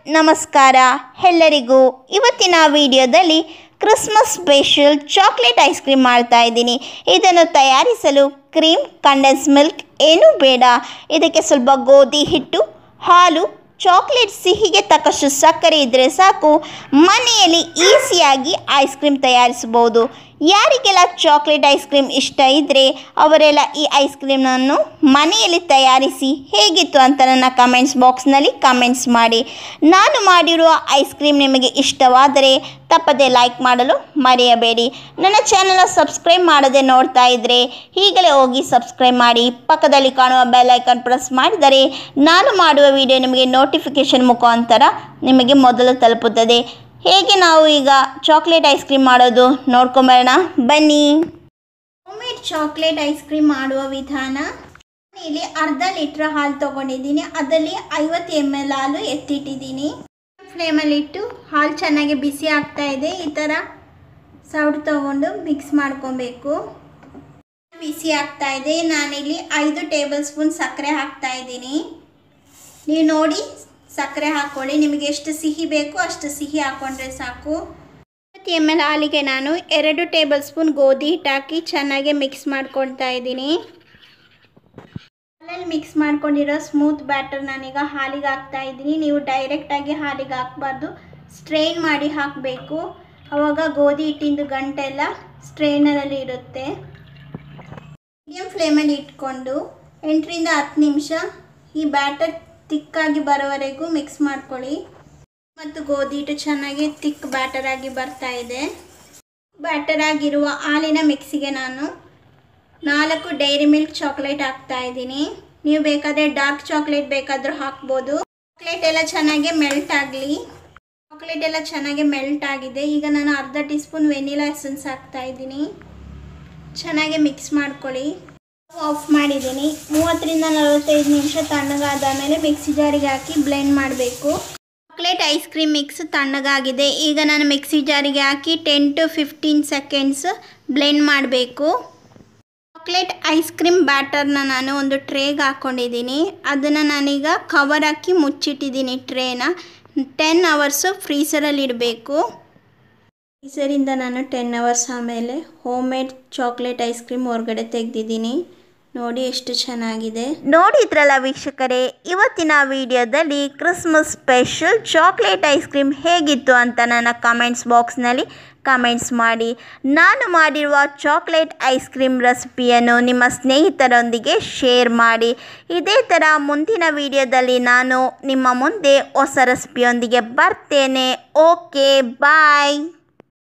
ನಮಸ್ಕಾರ ಎಲ್ಲರಿಗೂ ಇವತ್ತಿನ ವಿಡಿಯೋದಲ್ಲಿ Christmas special chocolate ice cream ಮಾಡ್ತಾ ಇದ್ದೀನಿ। ಇದನ್ನು ತಯಾರಿಸಲು ಕ್ರೀಮ್, ಕಂಡೆನ್ಸ್ ಮಿಲ್ಕ್ ಏನೂ ಬೇಡ। ಇದಕ್ಕೆ ಸ್ವಲ್ಪ ಗೋಧಿ ಹಿಟ್ಟು, ಹಾಲು, ಚಾಕ್ಲೇಟ್ ಸಿಹಿಗೆ ತಕ್ಕಷ್ಟು ಸಕ್ಕರೆ ಇದ್ದರೆ ಸಾಕು। ಮನೆಯಲ್ಲಿ ಈಸಿಯಾಗಿ ಐಸ್ ಕ್ರೀಮ್ ತಯಾರಿಸಬಹುದು। ಯಾರಿಗೆಲ್ಲ ಚಾಕ್ಲೇಟ್ ಐಸ್ ಕ್ರೀಮ್ ಇಷ್ಟ ಇದ್ದರೆ ಅವರೆಲ್ಲ ಈ ಐಸ್ ಕ್ರೀಮನ್ನು ಮನೆಯಲ್ಲಿ ತಯಾರಿಸಿ ಹೇಗಿತ್ತು ಅಂತ ನನ್ನ ಕಮೆಂಟ್ಸ್ ಬಾಕ್ಸ್ನಲ್ಲಿ ಕಮೆಂಟ್ಸ್ ಮಾಡಿ। ನಾನು ಮಾಡಿರುವ ಐಸ್ ಕ್ರೀಮ್ ನಿಮಗೆ ಇಷ್ಟವಾದರೆ ತಪ್ಪದೆ ಲೈಕ್ ಮಾಡಲು ಮರೆಯಬೇಡಿ। ನನ್ನ ಚಾನಲ್ನ ಸಬ್ಸ್ಕ್ರೈಬ್ ಮಾಡದೆ ನೋಡ್ತಾ ಇದ್ದರೆ ಈಗಲೇ ಹೋಗಿ ಸಬ್ಸ್ಕ್ರೈಬ್ ಮಾಡಿ, ಪಕ್ಕದಲ್ಲಿ ಕಾಣುವ ಬೆಲ್ ಐಕಾನ್ ಪ್ರೆಸ್ ಮಾಡಿದರೆ ನಾನು ಮಾಡುವ ವಿಡಿಯೋ ನಿಮಗೆ ನೋಟಿಫಿಕೇಷನ್ ಮುಖಾಂತರ ನಿಮಗೆ ಮೊದಲು ತಲುಪುತ್ತದೆ। ಹೇಗೆ ನಾವು ಈಗ ಚಾಕ್ಲೇಟ್ ಐಸ್ ಕ್ರೀಮ್ ಮಾಡೋದು ನೋಡ್ಕೊಂಬರೋಣ ಬನ್ನಿ। ಹೋಮ್ಮೇಡ್ ಚಾಕ್ಲೇಟ್ ಐಸ್ ಕ್ರೀಮ್ ಮಾಡುವ ವಿಧಾನ। ಇಲ್ಲಿ ಅರ್ಧ ಲೀಟ್ರ್ ಹಾಲು ತೊಗೊಂಡಿದ್ದೀನಿ, ಅದರಲ್ಲಿ 50 ml ಹಾಲು ಎತ್ತಿಟ್ಟಿದ್ದೀನಿ। ಫ್ಲೇಮಲ್ಲಿ ಇಟ್ಟು ಹಾಲು ಚೆನ್ನಾಗಿ ಬಿಸಿ ಆಗ್ತಾ ಇದೆ। ಈ ಥರ ಸೌಟ್ ತೊಗೊಂಡು ಮಿಕ್ಸ್ ಮಾಡ್ಕೊಬೇಕು। ಬಿಸಿ ಆಗ್ತಾ ಇದೆ, ನಾನಿಲ್ಲಿ 5 ಟೇಬಲ್ ಸ್ಪೂನ್ ಸಕ್ಕರೆ ಹಾಕ್ತಾ ಇದ್ದೀನಿ। ನೀವು ನೋಡಿ ಸಕ್ಕರೆ ಹಾಕ್ಕೊಳ್ಳಿ, ನಿಮಗೆ ಎಷ್ಟು ಸಿಹಿ ಬೇಕು ಅಷ್ಟು ಸಿಹಿ ಹಾಕ್ಕೊಂಡ್ರೆ ಸಾಕು। 50 ml ಹಾಲಿಗೆ ನಾನು 2 ಟೇಬಲ್ ಸ್ಪೂನ್ ಗೋಧಿ ಹಿಟ್ಟು ಹಾಕಿ ಚೆನ್ನಾಗಿ ಮಿಕ್ಸ್ ಮಾಡ್ಕೊಳ್ತಾ ಇದ್ದೀನಿ। ಹಾಲಲ್ಲಿ ಮಿಕ್ಸ್ ಮಾಡ್ಕೊಂಡಿರೋ ಸ್ಮೂತ್ ಬ್ಯಾಟರ್ ನಾನೀಗ ಹಾಲಿಗೆ ಹಾಕ್ತಾ ಇದ್ದೀನಿ। ನೀವು ಡೈರೆಕ್ಟಾಗಿ ಹಾಲಿಗೆ ಹಾಕಬಾರ್ದು, ಸ್ಟ್ರೈನ್ ಮಾಡಿ ಹಾಕಬೇಕು, ಆವಾಗ ಗೋಧಿ ಹಿಟ್ಟಿಂದು ಗಂಟೆಲ್ಲ ಸ್ಟ್ರೈನರಲ್ಲಿ ಇರುತ್ತೆ। ಮೀಡಿಯಮ್ ಫ್ಲೇಮಲ್ಲಿ ಇಟ್ಕೊಂಡು 8 ರಿಂದ 10 ನಿಮಿಷ ಈ ಬ್ಯಾಟರ್ ತಿಕ್ಕಾಗಿ ಬರೋವರೆಗೂ ಮಿಕ್ಸ್ ಮಾಡ್ಕೊಳ್ಳಿ। ಮತ್ತು ಗೋಧಿ ಹಿಟ್ಟು ಚೆನ್ನಾಗಿ ತಿಕ್ ಬ್ಯಾಟರ್ ಆಗಿ ಬರ್ತಾ ಇದೆ। ಬ್ಯಾಟರ್ ಆಗಿರುವ ಹಾಲಿನ ಮಿಕ್ಸಿಗೆ ನಾನು 4 ಡೈರಿ ಮಿಲ್ಕ್ ಚಾಕ್ಲೇಟ್ ಹಾಕ್ತಾ ಇದ್ದೀನಿ। ನೀವು ಬೇಕಾದರೆ ಡಾರ್ಕ್ ಚಾಕ್ಲೇಟ್ ಬೇಕಾದರೂ ಹಾಕ್ಬೋದು। ಚಾಕ್ಲೇಟ್ ಎಲ್ಲ ಚೆನ್ನಾಗಿ ಮೆಲ್ಟ್ ಆಗಲಿ। ಚಾಕ್ಲೇಟ್ ಎಲ್ಲ ಚೆನ್ನಾಗಿ ಮೆಲ್ಟ್ ಆಗಿದೆ। ಈಗ ನಾನು ಅರ್ಧ ಟೀ ಸ್ಪೂನ್ ವೆನಿಲಾ ಎಸೆನ್ಸ್ ಹಾಕ್ತಾ ಇದ್ದೀನಿ। ಚೆನ್ನಾಗಿ ಮಿಕ್ಸ್ ಮಾಡ್ಕೊಳ್ಳಿ। ಆಫ್ ಮಾಡಿದ್ದೀನಿ। 30 ರಿಂದ 45 ನಿಮಿಷ ತಣ್ಣಗಾದ ಮೇಲೆ ಮಿಕ್ಸಿ ಜಾರಿಗೆ ಹಾಕಿ ಬ್ಲೆಂಡ್ ಮಾಡಬೇಕು। ಚಾಕ್ಲೇಟ್ ಐಸ್ ಕ್ರೀಮ್ ಮಿಕ್ಸ್ ತಣ್ಣಗಾಗಿದೆ। ಈಗ ನಾನು ಮಿಕ್ಸಿ ಜಾರಿಗೆ ಹಾಕಿ 10 to 15 ಸೆಕೆಂಡ್ಸ್ ಬ್ಲೆಂಡ್ ಮಾಡಬೇಕು। ಚಾಕ್ಲೇಟ್ ಐಸ್ ಕ್ರೀಮ್ ಬ್ಯಾಟರ್ನ ನಾನು ಒಂದು ಟ್ರೇಗೆ ಹಾಕ್ಕೊಂಡಿದ್ದೀನಿ, ಅದನ್ನು ನಾನೀಗ ಕವರ್ ಹಾಕಿ ಮುಚ್ಚಿಟ್ಟಿದ್ದೀನಿ ಟ್ರೇನ। 10 ಅವರ್ಸು ಫ್ರೀಸರಲ್ಲಿ ಇಡಬೇಕು। ಫ್ರೀಸರಿಂದ ನಾನು 10 ಅವರ್ಸ್ ಆಮೇಲೆ home made chocolate ice cream ಹೊರಗಡೆ ತೆಗೆದಿದ್ದೀನಿ। ನೋಡಿ ಎಷ್ಟು ಚೆನ್ನಾಗಿದೆ। ನೋಡಿದ್ರಲ್ಲ ವೀಕ್ಷಕರೇ, ಇವತ್ತಿನ ವಿಡಿಯೋದಲ್ಲಿ Christmas special chocolate ice cream ಹೇಗಿತ್ತು ಅಂತ ನನ್ನ ಕಮೆಂಟ್ಸ್ ಬಾಕ್ಸ್ನಲ್ಲಿ ಕಮೆಂಟ್ಸ್ ಮಾಡಿ। ನಾನು ಮಾಡಿರುವ ಚಾಕ್ಲೇಟ್ ಐಸ್ ಕ್ರೀಮ್ ರೆಸಿಪಿಯನ್ನು ನಿಮ್ಮ ಸ್ನೇಹಿತರೊಂದಿಗೆ ಶೇರ್ ಮಾಡಿ। ಇದೇ ಥರ ಮುಂದಿನ ವಿಡಿಯೋದಲ್ಲಿ ನಾನು ನಿಮ್ಮ ಮುಂದೆ ಹೊಸ ರೆಸಿಪಿಯೊಂದಿಗೆ ಬರ್ತೇನೆ। ಓಕೆ, ಬಾಯ್।